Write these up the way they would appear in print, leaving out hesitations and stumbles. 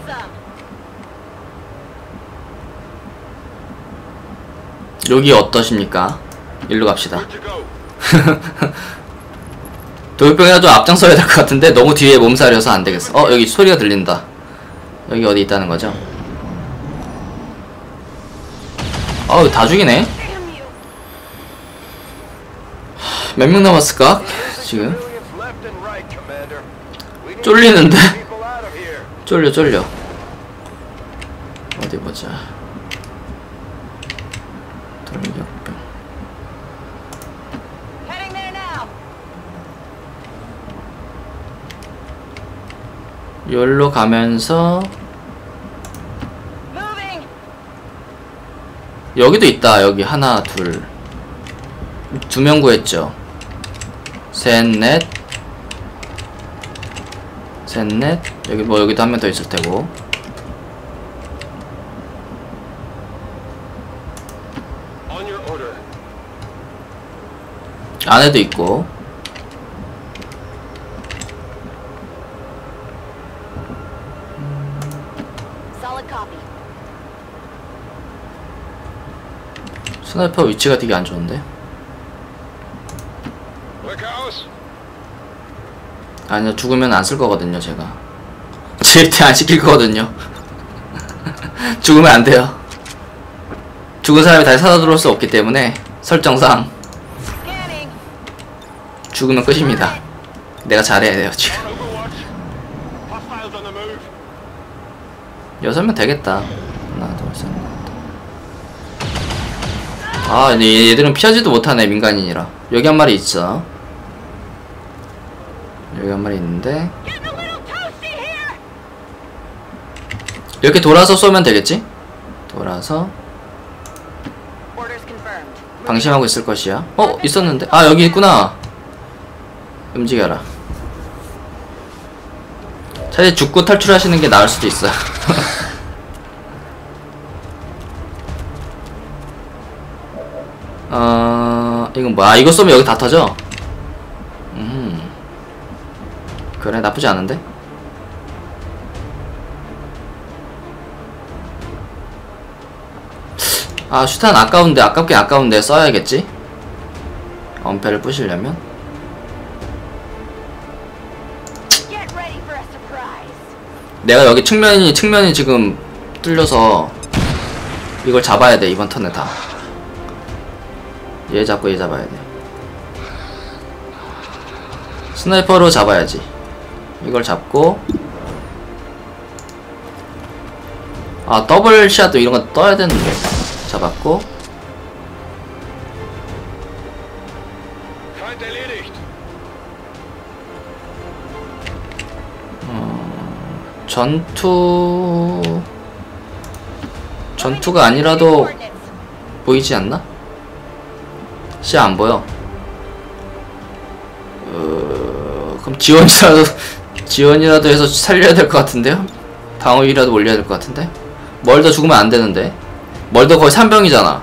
여기 어떠십니까? 일로 갑시다. 도요병이라 좀 앞장서야 될 것 같은데 너무 뒤에 몸살이어서 안 되겠어. 여기 소리가 들린다. 여기 어디 있다는 거죠? 다 죽이네. 몇 명 남았을까? 지금 쫄리는데? 쫄려. 어디 보자. 돌격병. 여기로 가면서 여기도 있다. 여기 하나 둘 두 명 구했죠. 셋넷 여기 뭐 여기도 한 명 더 있을 테고. 안에도 있고. 스나이퍼 위치가 되게 안 좋은데. 아니요, 죽으면 안 쓸 거거든요, 제가. 절대 안 시킬 거거든요. 죽으면 안 돼요. 죽은 사람이 다시 살아 들어올 수 없기 때문에 설정상 죽으면 끝입니다. 내가 잘해야 돼요, 지금. 6명 되겠다. 하나, 둘, 셋, 넷. 근데 얘들은 피하지도 못하네, 민간인이라. 여기 한 마리 있어. 여기 한 마리 있는데 이렇게 돌아서 쏘면 되겠지? 돌아서 방심하고 있을 것이야. 있었는데? 여기 있구나. 움직여라. 차라리 죽고 탈출하시는 게 나을 수도 있어. 이건 뭐야? 이거 쏘면 여기 다 터져? 그래, 나쁘지 않은데? 슈탄 아까운데, 아깝긴 아까운데 써야겠지? 엄폐를 부시려면? 내가 여기 측면이 지금 뚫려서 이걸 잡아야 돼, 이번 턴에 다. 얘 잡고 얘 잡아야 돼. 스나이퍼로 잡아야지. 이걸 잡고 더블샷 이런거 떠야 되는데. 잡았고 전투가 아니라도 보이지 않나? 시야 안 보여. 그럼 지원이라도 해서 살려야 될 것 같은데요? 방어위라도 올려야 될 것 같은데? 멀더 죽으면 안 되는데. 멀더 거의 3병이잖아.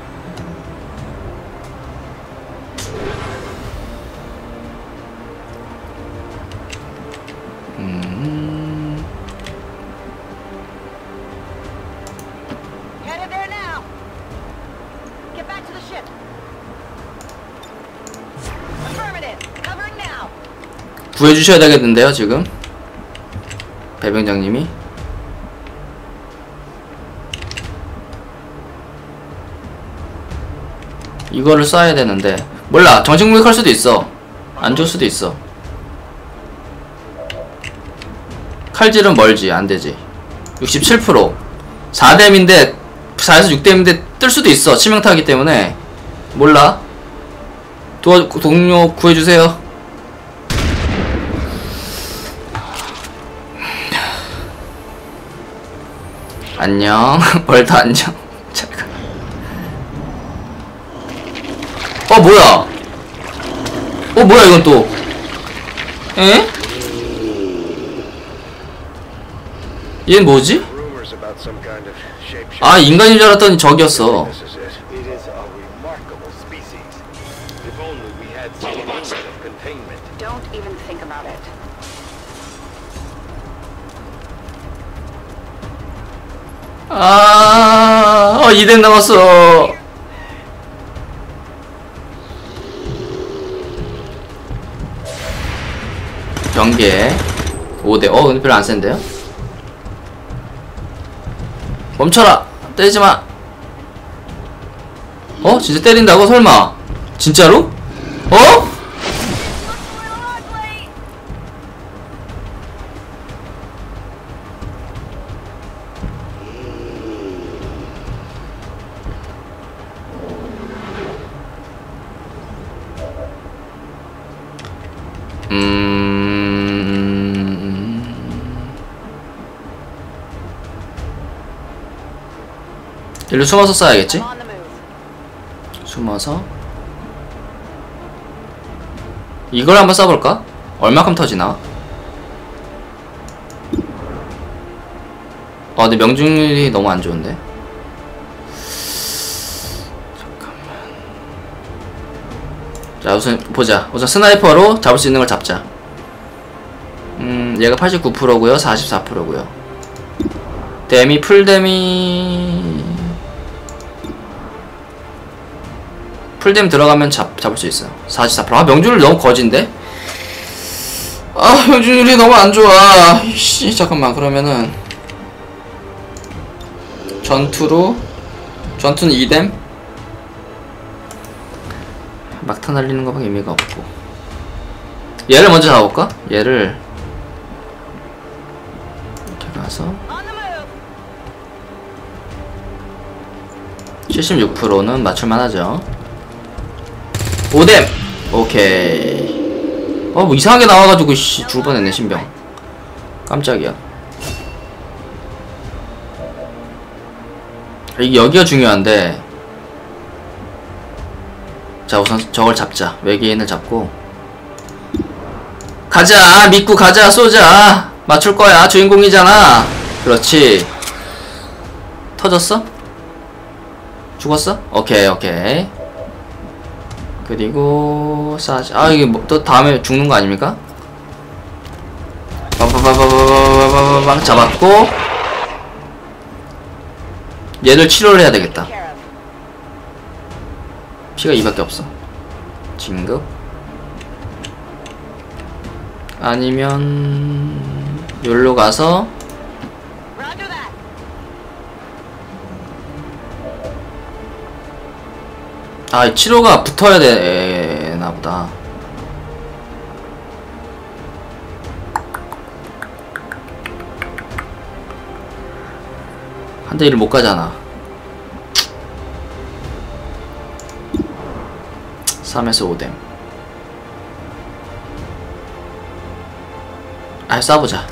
구해주셔야 되겠는데요, 지금? 배병장님이? 이거를 쏴야 되는데. 몰라, 정식 무력할 수도 있어. 안 줄 수도 있어. 칼질은 멀지, 안 되지. 67%. 4뎀인데, 4에서 6뎀인데 뜰 수도 있어. 치명타이기 때문에. 몰라. 동료 구해주세요. 안녕. 멀더 안녕. 잠깐. 뭐야? 뭐야 이건 또? 에? 얘는 뭐지? 인간인 줄 알았더니 적이었어. 아, 2대 남았어. 경계 5대. 근데 별로 안 센데요? 멈춰라! 때리지마! 진짜 때린다고? 설마? 진짜로? 일로 숨어서 쏴야겠지? 숨어서 이걸 한번 쏴볼까? 얼마큼 터지나? 근데 명중률이 너무 안 좋은데? 잠깐만. 자, 우선 보자. 우선 스나이퍼로 잡을 수 있는 걸 잡자. 얘가 89%고요 44%고요 데미 풀댐 들어가면 잡을 수 있어요. 44%. 명중률 너무 거진데? 명중률이 너무 안 좋아. 씨, 잠깐만. 그러면은 전투는 2댐? 막타 날리는 거밖에 의미가 없고. 얘를 먼저 잡아볼까? 얘를 이렇게 가서 76%는 맞출만 하죠. 5댐! 오케이. 뭐 이상하게 나와가지고, 죽을 뻔했네, 신병. 깜짝이야. 이게 여기가 중요한데. 자, 우선 저걸 잡자. 외계인을 잡고. 가자! 믿고 가자! 쏘자! 맞출 거야. 주인공이잖아. 그렇지. 터졌어? 죽었어? 오케이. 그리고 이게 또 다음에 죽는 거 아닙니까? 빠바바바바바바바바바 잡았고 얘를 치료를 해야 되겠다. 피가 2밖에 없어. 진급 아니면 여기로 가서 치료가 붙어야 되나보다. 한 대 1을 못 가잖아. 3에서 5댐. 쏴보자.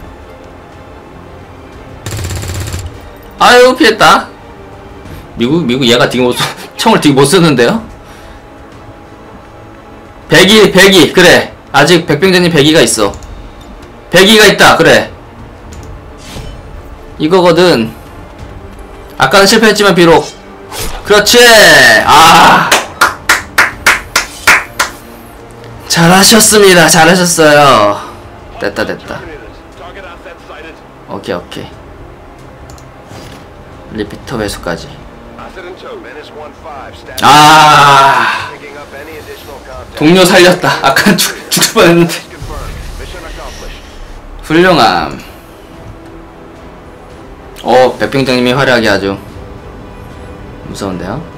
아유, 피했다. 미국 얘가 되게 총을 되게 못 쓰는데요? 배기, 그래. 아직 백병전님 배기가 있어. 배기가 있다, 그래. 이거거든. 아까는 실패했지만 비록. 그렇지! 잘하셨습니다. 잘하셨어요. 됐다. 오케이. 리피터 회수까지. 동료 살렸다. 아까 죽을 뻔했는데. 훌륭함. 백병장님이 활약이 아주 무서운데요.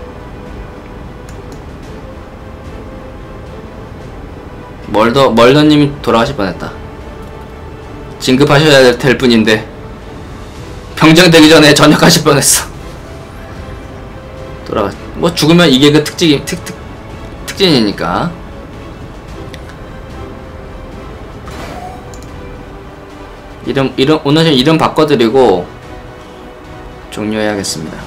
멀더님이 돌아가실 뻔했다. 진급하셔야 될 뿐인데 병장 되기 전에 전역하실 뻔했어. 뭐 죽으면 이게 그 특징이니까. 오늘 이름 바꿔드리고 종료해야겠습니다.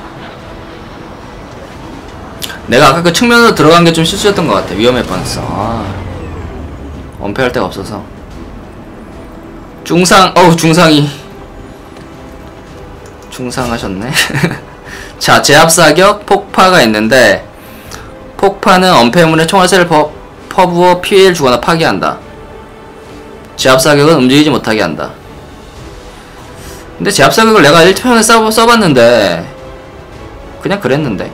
내가 아까 그 측면으로 들어간 게 좀 실수였던 것 같아. 위험할 뻔했어. 엄폐할 데가 없어서. 중상이 중상하셨네. 자, 제압사격 폭파가 있는데, 폭파는 엄폐물에 총알새를 퍼부어 피해를 주거나 파괴한다. 제압사격은 움직이지 못하게 한다. 근데 제압사격을 내가 1편에 써봤는데 그냥 그랬는데.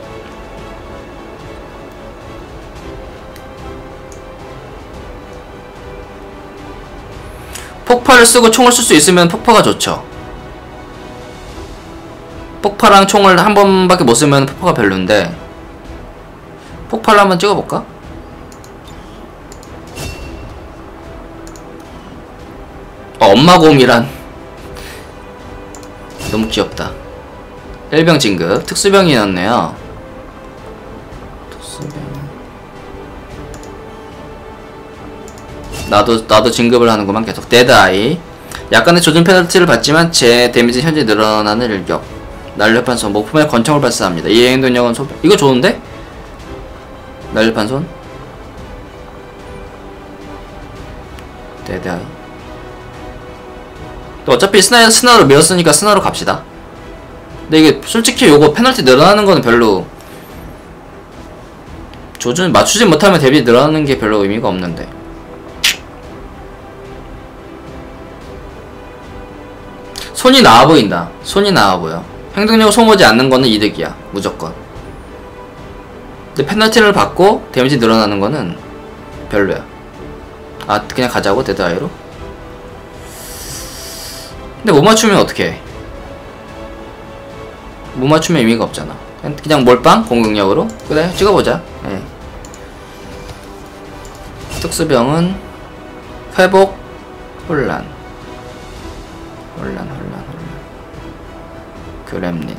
폭파를 쓰고 총을 쓸 수 있으면 폭파가 좋죠. 폭파랑 총을 한 번밖에 못 쓰면 폭파가 별론데, 폭파를 한번 찍어볼까? 엄마곰이란 너무 귀엽다. 1병 진급 특수병이었네요. 나도 진급을 하는구만. 계속 데드아이. 약간의 조준 페널티를 받지만 제 데미지 현재 늘어나는 일격. 날렵한 손, 목품에 권총을 발사합니다. 이 행동력은 이거 좋은데? 날렵한 손? 데드아이. 또 어차피 스나로 밀었으니까 스나로 갑시다. 근데 이게 솔직히 요거 페널티 늘어나는 거는 별로 조준 맞추지 못하면 데미지 늘어나는 게 별로 의미가 없는데. 손이 나아 보인다. 손이 나아 보여. 행동력을 소모하지 않는 거는 이득이야. 무조건. 근데 페널티를 받고 데미지 늘어나는 거는 별로야. 아, 그냥 가자고? 데드아이로? 근데 못 맞추면 어떡해. 못 맞추면 의미가 없잖아. 그냥 몰빵? 공격력으로? 그래, 찍어보자. 네. 특수병은 회복, 혼란. 그렘린.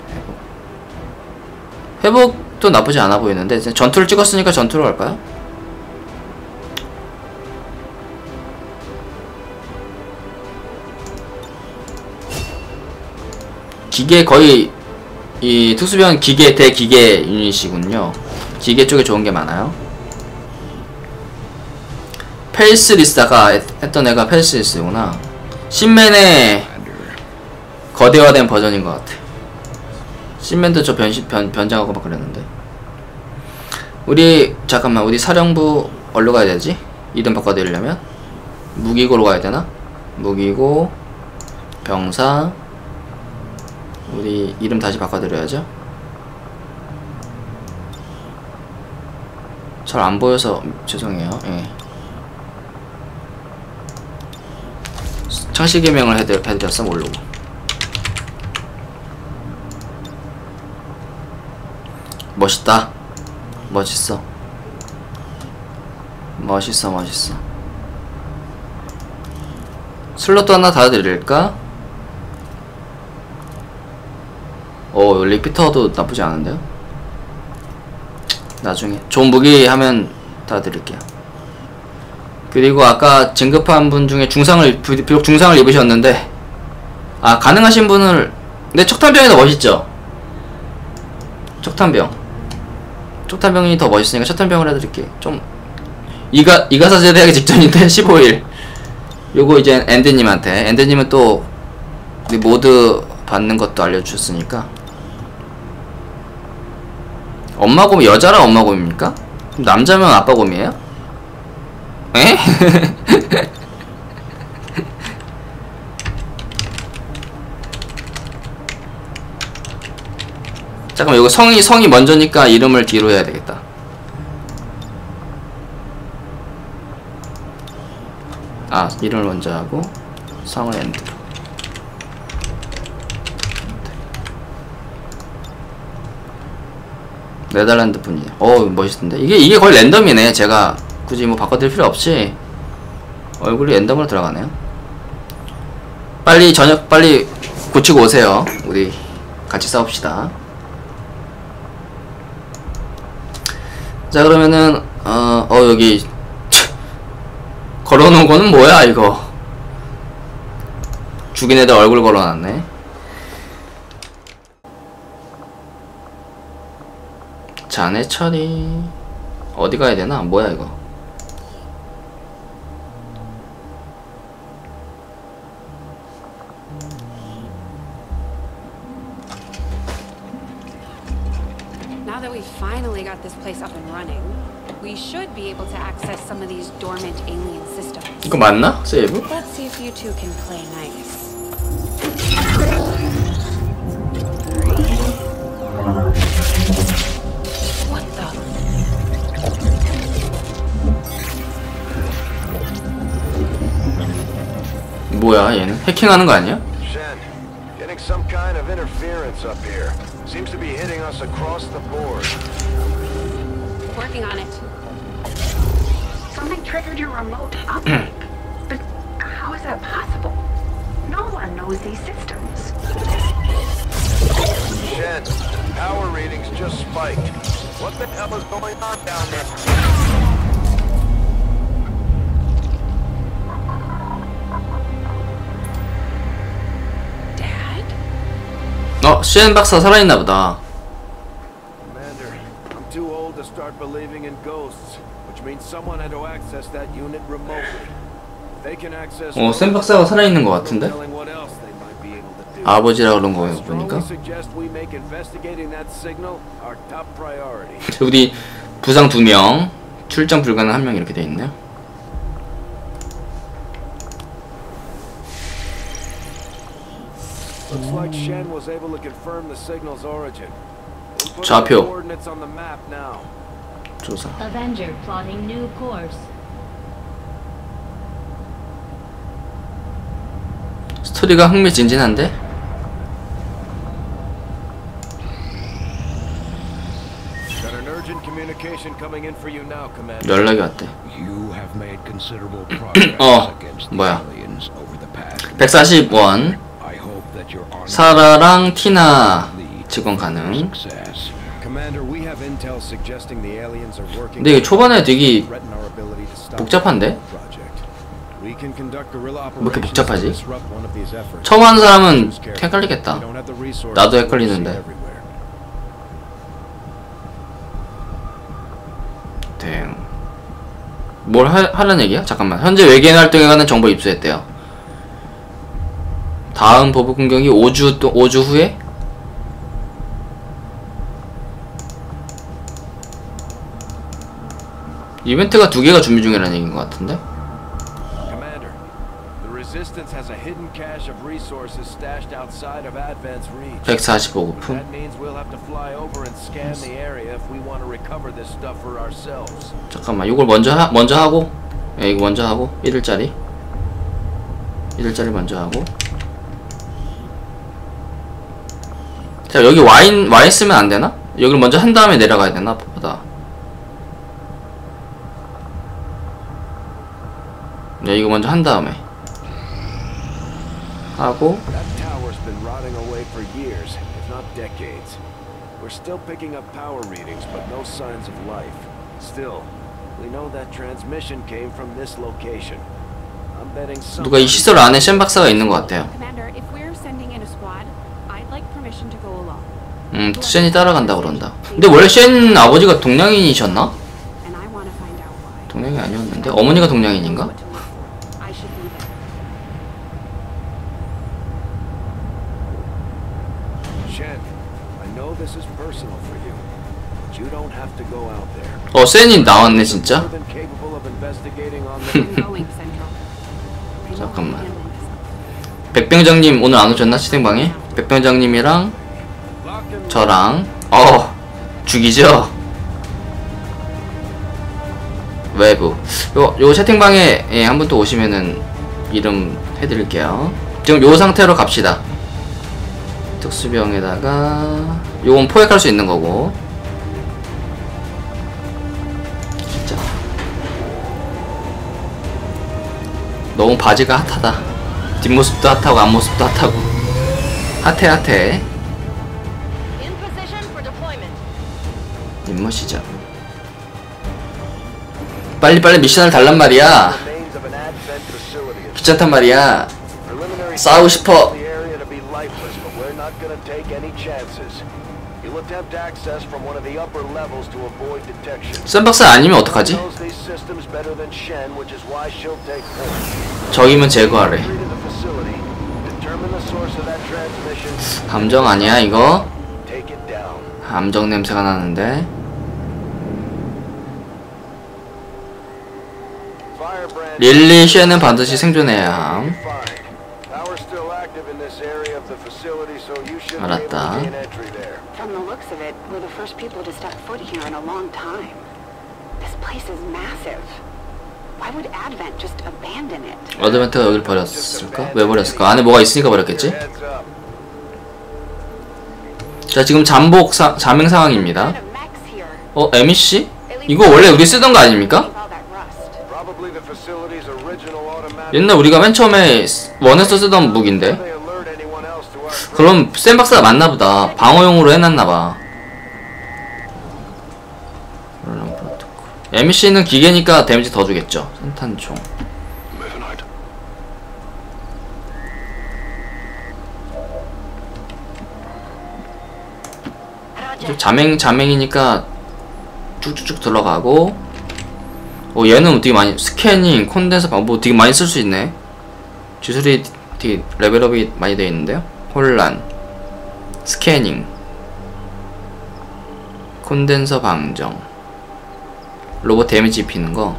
회복도 나쁘지 않아 보이는데, 전투를 찍었으니까 전투로 갈까요? 기계 거의 이 특수병은 기계 대기계 유닛이군요. 기계 쪽에 좋은 게 많아요. 펠스리스가 했던 애가 펠스리스구나. 신맨의 거대화된 버전인 것 같아. 신맨도 저 변장하고 막 그랬는데. 우리 잠깐만, 우리 사령부 어디로 가야 되지? 이름 바꿔드리려면 무기고로 가야 되나? 무기고 병사. 우리 이름 다시 바꿔드려야죠. 잘 안 보여서 죄송해요. 예. 창시 개명을 해드렸어. 모르고. 멋있다. 멋있어. 슬롯도 하나 닫아드릴까? 리피터도 나쁘지 않은데요? 나중에 좋은 무기 하면 닫아드릴게요. 그리고 아까 진급한 분 중에 비록 중상을 입으셨는데, 아, 가능하신 분을, 근데 척탄병이 더 멋있죠? 척탄병이 더 멋있으니까 척탄병을 해드릴게요. 좀 이가사 제대하기 직전인데 15일. 요거 이제 엔드님은 또 우리 모드 받는 것도 알려주셨으니까. 엄마곰이 여자라 엄마곰입니까? 그럼 남자면 아빠곰이에요? 에? 잠깐만, 이거 성이 먼저니까 이름을 뒤로 해야 되겠다. 아, 이름을 먼저 하고 성을 엔드로. 네덜란드 분이에요. 멋있던데. 이게 거의 랜덤이네. 제가 굳이 뭐 바꿔드릴 필요 없이 얼굴이 랜덤으로 들어가네요. 빨리 저녁 빨리 고치고 오세요. 우리 같이 싸웁시다. 자, 그러면은 여기 걸어놓은 거는 뭐야 이거. 죽인 애들 얼굴 걸어놨네. 자네 처리. 어디 가야 되나? 뭐야 이거. Now that we finally got this place up and running, we should be able to access some of these dormant alien systems. 이거 맞나? 세이브? Let's see if you two can play nice. 뭐야 얘는? 해킹하는 거 아니야? Shen, getting some kind of interference up here. Seems to be hitting us across the board. Working on it. Something triggered your remote uptake. But how is that possible? No one knows these systems. Shen, power readings just spiked. What the hell is going on down there? 쉔 박사 살아있나 보다. Commander, I'm too old to start believing in ghosts, which means someone had to access that unit remotely. They can access. 쉔 박사가 살아있는 것 같은데? what else they might be able to do. 아버지라 그런 거 보니까. Strongly suggest we make investigating that signal our top priority. 우리 부상 2명, 출장 불가능 1명 이렇게 돼 있네요. Looks like Shen was able to confirm the signal's origin. We'll put 좌표. the coordinates on the map now. 조사. Avenger plotting new course. 스토리가 흥미진진한데? Got an urgent communication coming in for you now, Commander. 연락이 왔대. You have made considerable progress against the 뭐야. aliens over the past. 140원. I hope that your army 사라랑 티나 직원 가능. success. Commander, we have intel suggesting the aliens are working. 근데 이게 초반에 되게 threaten our ability to stop 복잡한데? the project. We can conduct guerrilla 왜 이렇게 operations 복잡하지? to disrupt one of these efforts. 처음 하는 사람은 We 헷갈리겠다. don't have the resources 나도 to 헷갈리는데. oversee everywhere. 땡. 뭘 하는 얘기야? 잠깐만. 현재 외계인 활동에 관한 정보 입수했대요. 다음 보복 공격이 5주 후에? 이벤트가 2개가 준비 중이라는 얘기인 것 같은데? Commander, the resistance has a hidden cache of resources stashed outside of Advent's reach. 145고품. That means we'll have to fly over and scan the area if we want to recover this stuff for ourselves. 잠깐만, 이걸 먼저 하고, 예, 이거 먼저 하고, 1일짜리 먼저 하고. 자, 여기 와인 쓰면 안 되나? 여기를 먼저 한 다음에 내려가야 되나 보다. 네, 이거 먼저 한 다음에 하고. That tower's been rotting away for years, if not decades. We're still picking up power readings, but no signs of life. Still, we know that transmission came from this location. I'm betting 누가 이 시설 안에 쉔 박사가 있는 것 같아요. Commander, if we're sending in a squad, I'd like permission to go along. 쉔이 따라간다 그런다. 근데 원래 쉔 아버지가 동양인이셨나? And I want to find out why. 동양이 아니었는데 어머니가 동양인인가? What to look for. I should be there. Shen, I know this is personal for you, but you don't have to go out there. 쉔이 나왔네 진짜. More than capable of investigating on the I'm going central. I know how to 잠깐만. handle this. 백병장님 오늘 안 오셨나? 채팅방에? 백병장님이랑 저랑 죽이죠? 외부 요 채팅방에 예, 한 분 또 오시면은 이름 해드릴게요. 지금 요 상태로 갑시다. 특수병에다가 요건 포획할 수 있는 거고. 진짜 너무 바지가 핫하다. 뒷모습도 핫하고 앞모습도 핫하고. 핫해. In position for deployment. 임무시죠. 빨리빨리 미션을 달란 말이야. remains of an Advent facility. 귀찮단 말이야. Preliminary 싸우고 싶어. the area to be lifeless, but we're not going to take any chances. You'll attempt access from one of the upper levels to avoid detection. 쌤 박사 아니면 어떡하지? Knows these systems better than Shen, which is why she'll take point. 적이면 제거하래. Retreat to the facility. Determine the source of that transmission. 함정 아니야 이거? Take it down. 함정 냄새가 나는데. Firebrand. 릴리 쉔은 반드시 생존해야 함. Find. Power Rover's still active in this area of the facility, so you should be able 알았다. to gain entry there. From the looks of it, we're the first people to step foot here in a long time. This place is massive. Why would Advent just abandon it? 어드벤트가 여기를 버렸을까? 왜 버렸을까? 안에 뭐가 있으니까 버렸겠지? Heads up. 자, 지금 자맹 상황입니다. What kind of mechs here? MEC? 이거 원래 우리 쓰던 거 아닙니까? All that rust. Probably the facility's original automatic. 옛날 우리가 맨 처음에 원에서 쓰던 무기인데. They alert anyone else to our 그럼 샌박스가 맞나보다. 방어용으로 해놨나봐. MEC는 기계니까 데미지 더 주겠죠. 산탄총. 자맹이니까 쭉쭉쭉 들어가고. 얘는 되게 많이 스캐닝, 콘덴서 뭐 되게 많이 쓸 수 있네. 기술이 되게 레벨업이 많이 되어 있는데요. 혼란, 스캐닝, 콘덴서 방정, 로봇 데미지 입히는 거.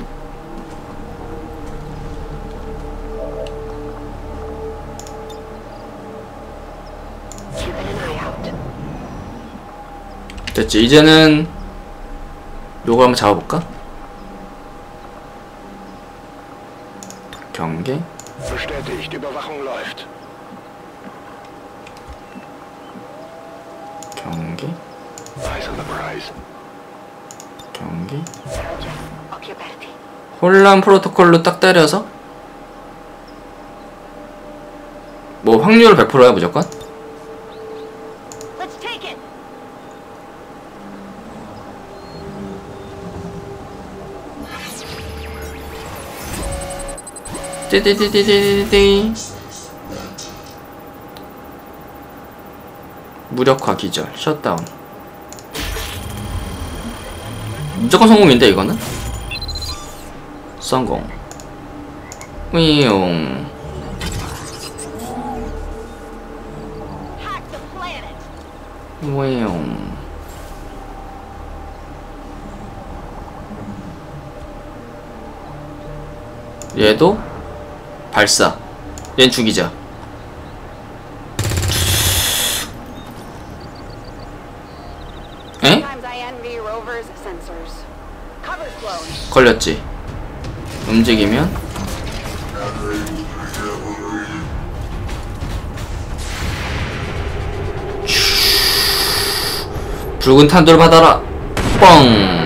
Keep an eye out. 됐지. 이제는 요거 한번 잡아볼까? 경계. Bestätigt, Überwachung läuft. 경계. Eyes on the prize. 경계. Occhio aperti. 혼란 프로토콜로 딱 때려서 뭐 확률 100%야 무조건? Let's take it. 띠띠띠띠띠띠. 무력화 기절, 셧다운. 무조건 성공인데 이거는? 성공. 위용. Hack the planet. 위용. 얘도 발사. 얘는 죽이자. 에? Sometimes I envy Rover's sensors. Cover Sloan. 걸렸지. 움직이면 붉은 탄도를 받아라. 뻥.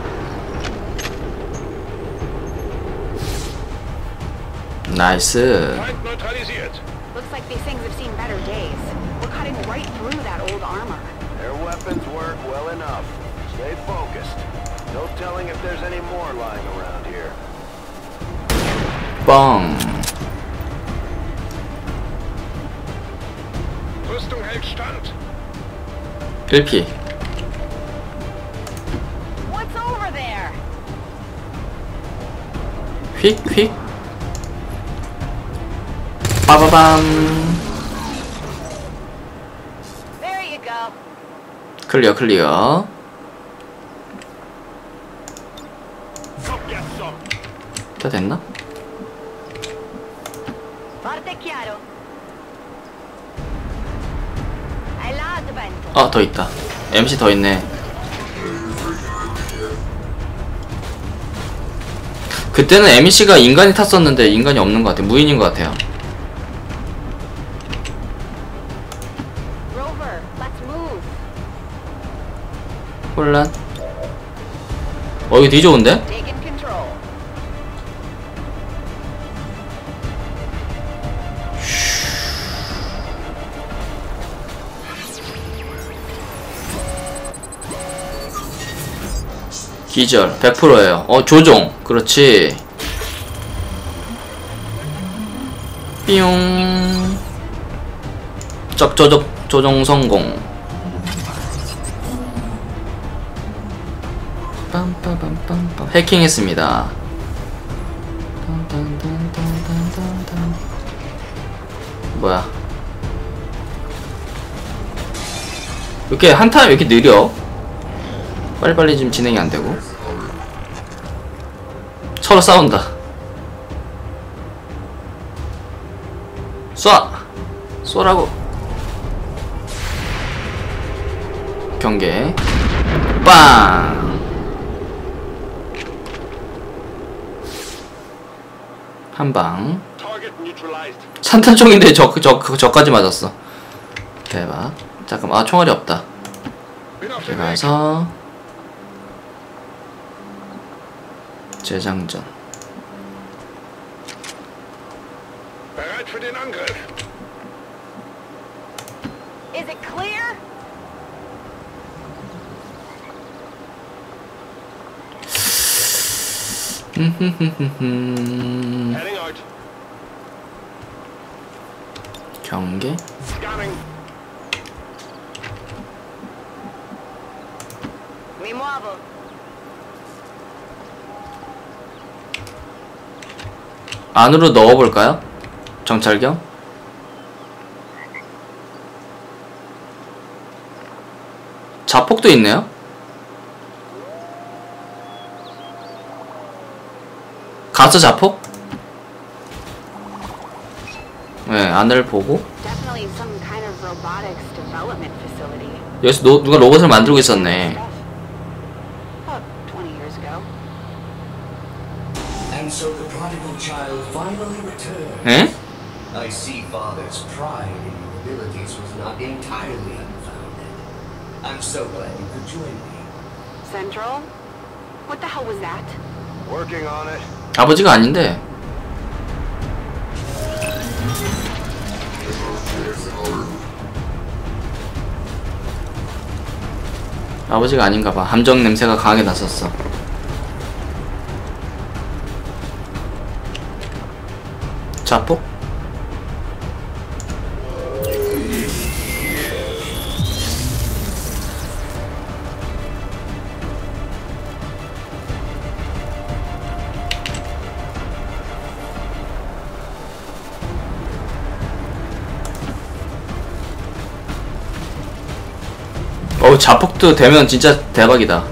나이스. Feind neutralisiert. Looks like these things have seen better days. We're cutting right through that old armor. Their weapons work well enough. Stay focused. No telling if there's any more lying around here. 뻥. Rüstung hält stand. 1피. What's over there? 휙휙. 빠바밤. There you go. 클리어 클리어. 다 됐나? Parte chiaro. È là Advent. 아, 더 있다. MC 더 있네. 그때는 MC가 인간이 탔었는데 인간이 없는 것 같아요. 무인인 것 같아요. Rover, let's move. 혼란. 이거 되게 좋은데? Taking control. 기절 100%예요. 조종. 그렇지. 삐용. 조종 성공. 빰빠밤빰빰. 해킹했습니다. 뭐야? 이렇게 한타임 왜 이렇게 느려? 빨리빨리 지금 진행이 안 되고. 서로 싸운다. 쏴! 쏘라고. 경계. 빵! 한방. 산탄총인데 저까지 맞았어. 대박. 잠깐만, 아, 총알이 없다. 이렇게 가서 재장전. Is it clear? 경계. Mi muovo. 안으로 넣어볼까요? 정찰경? 자폭도 있네요? 가스 자폭? 네, 안을 보고. Definitely some kind of robotics development facility. 여기서 누가 로봇을 만들고 있었네. About 20 years ago. And so the prodigal child finally returned. 에? I see father's pride in your abilities was not entirely unfounded. I'm so glad you could join me. Central? What the hell was that? Working on it. 아버지가 아닌데. 아버지가 아닌가봐. 함정 냄새가 강하게 났었어. 자폭? 어우, 자폭도 되면 진짜 대박이다.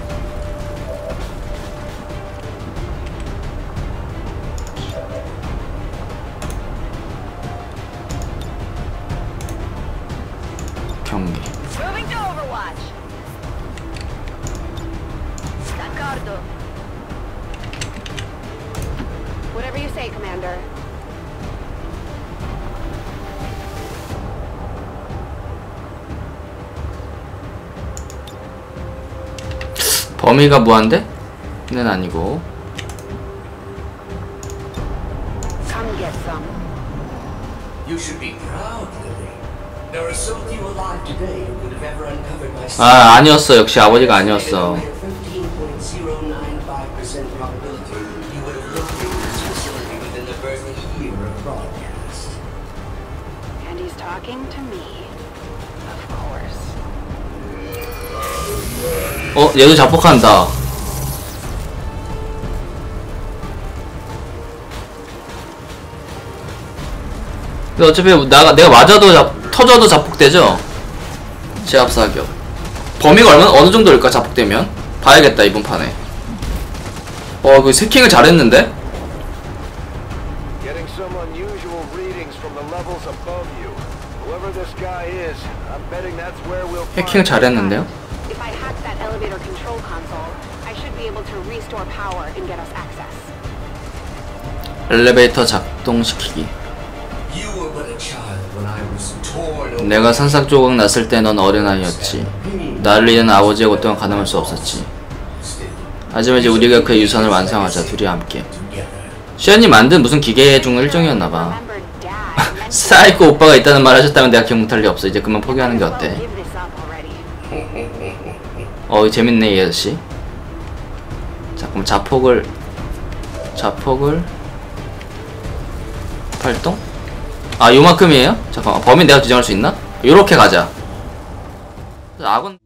경기. Moving to Overwatch. D'accordo. Whatever you say, Commander. 범위가 무한대? 는 아니고. Come get some. You should be proud, Lily. There are so few alive today who would have ever uncovered my 아, 아니었어. 역시 아버지가 아니었어. 15.095% probability you would have located this facility within the first year of broadcast. And he's talking to me. Of course. 얘도 자폭한다. 근데 어차피 내가 맞아도 터져도 자폭되죠? 제압사격. 범위가 어느 정도일까, 자폭되면? 봐야겠다, 이번 판에. 그 세킹을 잘했는데? Getting some unusual readings from the levels above you. Whoever this guy is, I'm betting that's where we'll 해킹을 find 잘했는데요? If I hack that elevator control console, I should be able to restore power and get us access. 엘리베이터 작동시키기. You were but a child when I was torn over. 내가 산삭조각 났을 때 넌 어린아이였지. 나를 잃은 아버지의 고통은 가늠할 수 없었지. 하지만 이제 우리가 그 유산을 완성하자, 둘이 함께. 시연이 만든 무슨 기계 중 일종이었나봐. Remember Dad mentioned 사이코 오빠가 있다는 말 하셨다면 내가 기억 못할 리 없어. 이제 그만 포기하는 게 어때? give this up already. 재밌네, 이 아저씨. 잠깐만, 자폭을 활동? 아, 요만큼이에요? 잠깐만, 범위 내가 지정할 수 있나? 요렇게 가자. 아군